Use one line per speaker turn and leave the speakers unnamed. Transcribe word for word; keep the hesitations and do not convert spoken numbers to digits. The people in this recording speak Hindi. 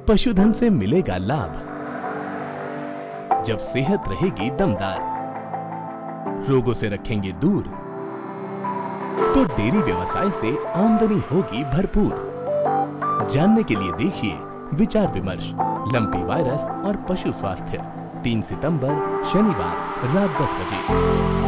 पशुधन से मिलेगा लाभ। जब सेहत रहेगी दमदार, रोगों से रखेंगे दूर, तो डेयरी व्यवसाय से आमदनी होगी भरपूर। जानने के लिए देखिए विचार विमर्श लंपी वायरस और पशु स्वास्थ्य, तीन सितंबर शनिवार रात दस बजे।